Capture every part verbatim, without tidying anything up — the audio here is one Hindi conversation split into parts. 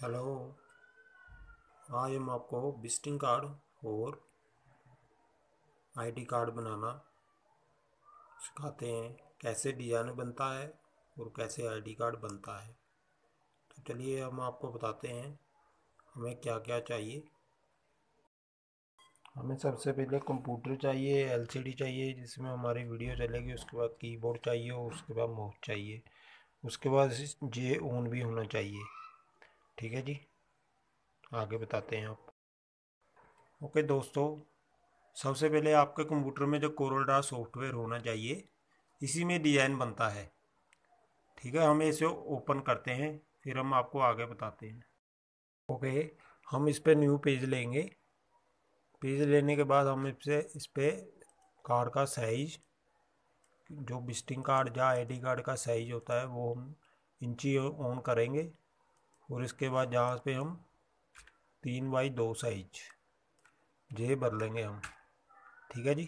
हेलो। आज हम आपको विजिटिंग कार्ड और आईडी कार्ड बनाना सिखाते हैं, कैसे डिज़ाइन बनता है और कैसे आईडी कार्ड बनता है। तो चलिए हम आपको बताते हैं हमें क्या क्या चाहिए। हमें सबसे पहले कंप्यूटर चाहिए, एलसीडी चाहिए जिसमें हमारी वीडियो चलेगी। उसके बाद कीबोर्ड चाहिए और उसके बाद माउस चाहिए। उसके बाद जे ऑन भी होना चाहिए। ठीक है जी, आगे बताते हैं आप। ओके दोस्तों, सबसे पहले आपके कंप्यूटर में जो कोरल ड्रॉ सॉफ्टवेयर होना चाहिए, इसी में डिज़ाइन बनता है। ठीक है, हम इसे ओपन करते हैं, फिर हम आपको आगे बताते हैं। ओके, हम इस पर न्यू पेज लेंगे। पेज लेने के बाद हम इससे इस पर कार्ड का साइज, जो विजिटिंग कार्ड या आईडी कार्ड का साइज होता है, वो हम इंची ऑन करेंगे। और इसके बाद जहाँ पे हम तीन बाई दो साइज जे भर लेंगे हम। ठीक है जी।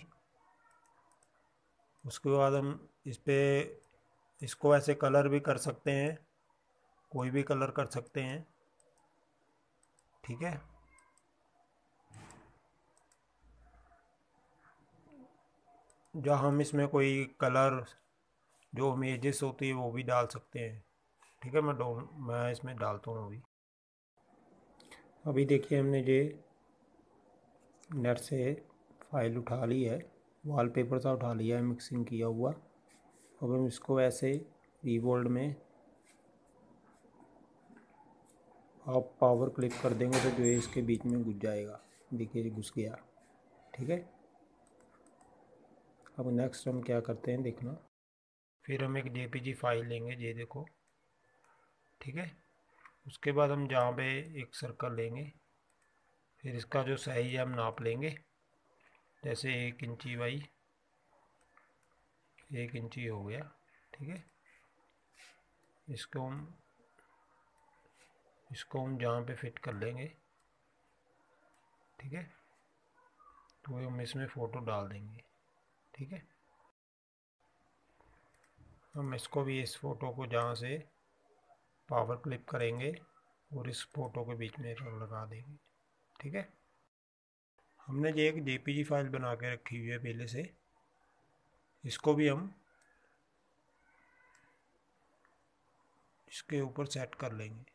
उसके बाद हम इस पर इसको ऐसे कलर भी कर सकते हैं, कोई भी कलर कर सकते हैं। ठीक है, जो हम इसमें कोई कलर जो इमेजेस होती है वो भी डाल सकते हैं। ठीक है, मैं डो मैं इसमें डालता हूँ अभी। अभी देखिए हमने ये नेट से फाइल उठा ली है, वॉलपेपर सा उठा लिया है मिक्सिंग किया हुआ। अब हम इसको ऐसे कीबोर्ड में आप पावर क्लिक कर देंगे तो जो है इसके बीच में घुस जाएगा। देखिए घुस गया। ठीक है, अब नेक्स्ट हम क्या करते हैं देखना। फिर हम एक जेपीजी फाइल लेंगे, ये देखो। ठीक है, उसके बाद हम जहाँ पे एक सर्कल लेंगे, फिर इसका जो साइज है हम नाप लेंगे। जैसे एक इंची बाई एक इंची हो गया। ठीक है, इसको हम इसको हम जहाँ पे फिट कर लेंगे। ठीक है, तो हम इसमें फ़ोटो डाल देंगे। ठीक है, हम इसको भी इस फ़ोटो को जहाँ से पावर क्लिप करेंगे और इस फ़ोटो के बीच में लगा देंगे। ठीक है, हमने ये एक जेपीजी फाइल बना के रखी हुई है पहले से, इसको भी हम इसके ऊपर सेट कर लेंगे।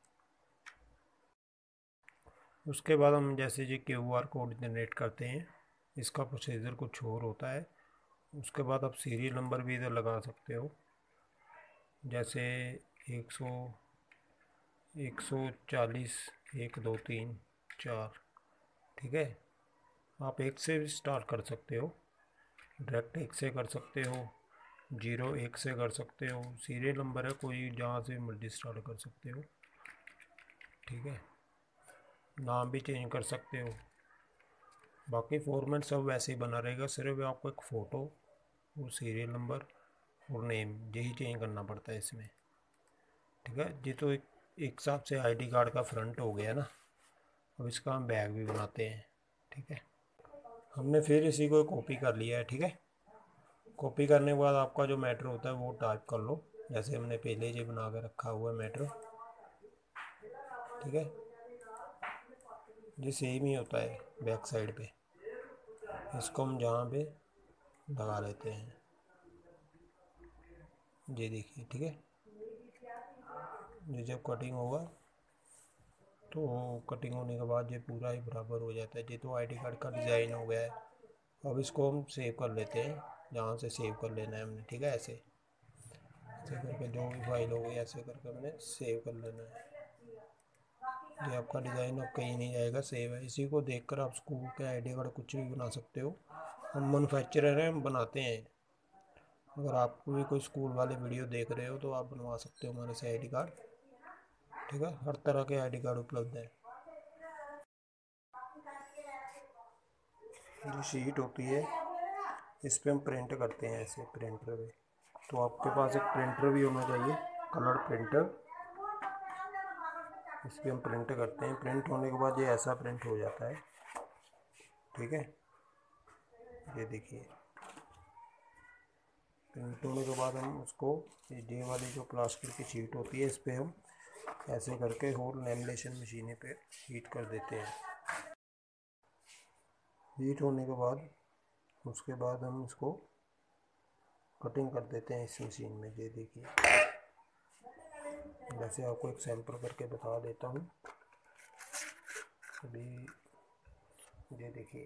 उसके बाद हम जैसे ये क्यू आर कोड जनरेट करते हैं, इसका प्रोसीजर कुछ और होता है। उसके बाद आप सीरियल नंबर भी इधर लगा सकते हो, जैसे एक सौ एक सौ चालीस एक दो तीन चार। ठीक है, आप एक से भी स्टार्ट कर सकते हो, डायरेक्ट एक से कर सकते हो, जीरो एक से कर सकते हो। सीरियल नंबर है, कोई जहाँ से मर्जी स्टार्ट कर सकते हो। ठीक है, नाम भी चेंज कर सकते हो। बाकी फॉर्मेट सब वैसे ही बना रहेगा, सिर्फ आपको एक फ़ोटो और सीरियल नंबर और नेम यही चेंज करना पड़ता है इसमें। ठीक है जी, तो एक एक हिसाब से आईडी कार्ड का फ्रंट हो गया ना। अब इसका हम बैग भी बनाते हैं। ठीक है, हमने फिर इसी को कॉपी कर लिया है। ठीक है, कॉपी करने के बाद आपका जो मैटर होता है वो टाइप कर लो, जैसे हमने पहले ही बना के रखा हुआ है मैटर। ठीक है, ये सेम ही होता है बैक साइड पे। इसको हम जहाँ पे लगा लेते हैं, ये देखिए। ठीक है, ये जब कटिंग होगा तो कटिंग होने के बाद ये पूरा ही बराबर हो जाता है। ये तो आईडी कार्ड का डिज़ाइन हो गया है। अब इसको हम सेव कर लेते हैं, जहाँ से सेव कर लेना है हमने। ठीक है, ऐसे ऐसे करके जो भी फाइल हो गई ऐसे करके हमने सेव कर लेना है। ये आपका डिज़ाइन अब कहीं नहीं जाएगा, सेव है। इसी को देखकर आप स्कूल के आईडी कार्ड कुछ भी बना सकते हो। हम मैन्युफैक्चरर हैं, हम बनाते हैं। अगर आपको भी कोई स्कूल वाले वीडियो देख रहे हो तो आप बनवा सकते हो हमारे से आईडी कार्ड। ठीक है, हर तरह के आईडी कार्ड उपलब्ध है। जो शीट होती है इस पर हम प्रिंट करते हैं, ऐसे प्रिंटर पे। तो आपके पास एक प्रिंटर भी होना चाहिए, कलर प्रिंटर। इस पर हम प्रिंट करते हैं। प्रिंट होने के बाद ये ऐसा प्रिंट हो जाता है। ठीक है, ये देखिए। प्रिंट होने के बाद हम उसको ये वाली जो प्लास्टिक की शीट होती है इस पर हम ऐसे करके और लैमिनेशन मशीनें पे हीट कर देते हैं। हीट होने के बाद उसके बाद हम इसको कटिंग कर देते हैं इस मशीन में। ये देखिए, वैसे आपको एक सैंपल करके बता देता हूँ अभी। ये देखिए,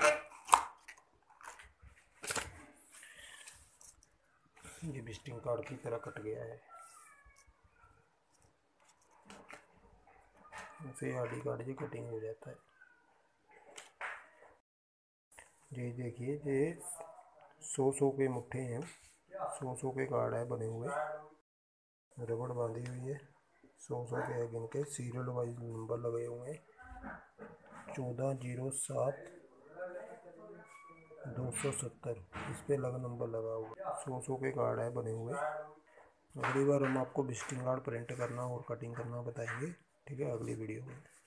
ये विजिटिंग कार्ड की तरह कट गया है। इसे आईडी कार्ड से कटिंग हो जाता है। ये देखिए, ये सौ सौ के मुट्ठे हैं, सौ सौ के कार्ड है बने हुए, रबड़ बांधी हुई है। सौ सौ के है, गिन के सीरियल वाइज नंबर लगे हुए हैं। चौदह जीरो सात दो सौ सत्तर इस पे लगा नंबर लगा हुआ। सौ सौ के कार्ड है बने हुए। अगली बार हम आपको विजिटिंग कार्ड प्रिंट करना और कटिंग करना बताएंगे, ठीक है, अगली वीडियो में।